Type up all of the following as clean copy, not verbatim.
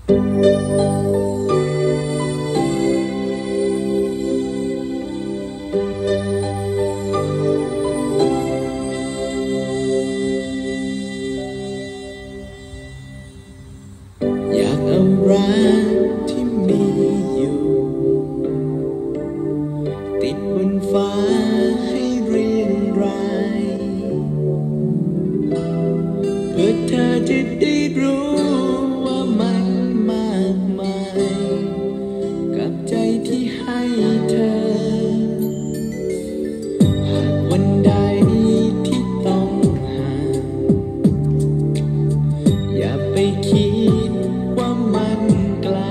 อยากเอารักที่มีอยู่ติดบนฟ้าให้เรียงรายเพื่อเธอจะได้รู้ว่ามันมากมายกับใจที่ให้เธอหากวันใดที่ต้องห่างอย่าไปคิดว่ามันไกล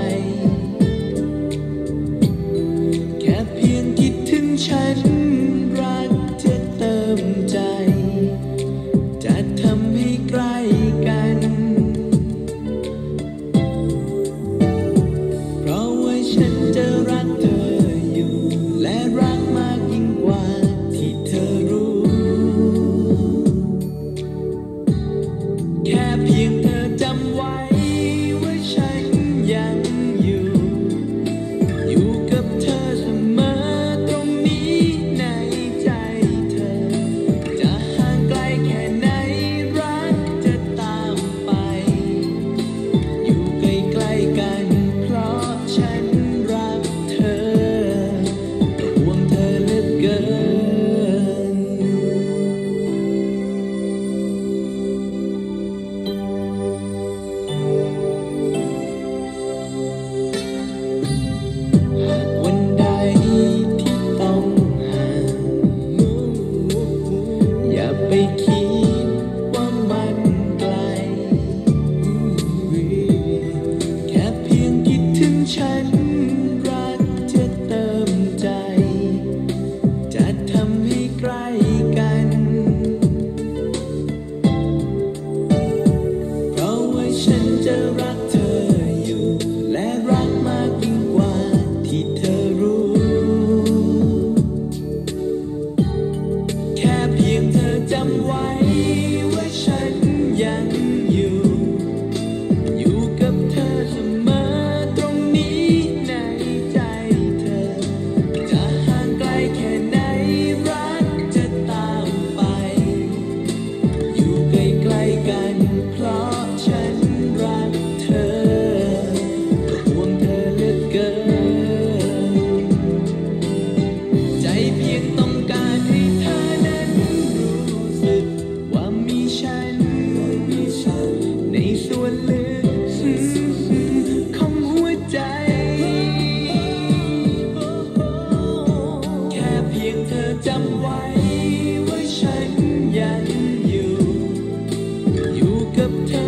แค่เพียงคิดถึงฉันรักจะเติมใจจะทำให้ใกล้กันเพราะว่าฉันจะรักเธออยู่และรักมากยิ่งกว่าที่เธอรู้แค่เพียงเธอจำไว้ว่าฉันยังอยู่กับเธอเสมอตรงนี้ในใจเธอจะห่างไกลแค่ไหนรักจะตามไปอยู่ใกล้ๆกันเพราะฉันรักเธอห่วงเธอเหลือเกินหากวันใดที่ต้องห่างอย่าไปคิดว่ามันไกลแค่เพียงคิดถึงฉันรักจะเติมใจจะทำให้ใกล้กันเพราะว่าฉันจะรักเธออยู่และรักมากยิ่งกว่าที่เธอรู้แค่เพียงเธอจำไว้ว่าฉันยังอยู่กับเธอเสมอตรงนี้ในใจเธอจะห่างไกลแค่ไหนรักจะตามไปอยู่ใกล้ๆกันเพราะฉันรักเธอห่วงเธอเหลือเกินใจเพียงต้องการให้เธอนั้นรู้สึกว่ามีฉันในส่วนลึกของหัวใจแค่เพียงเธอจำไว้ว่าฉันยังอยู่กับเธอ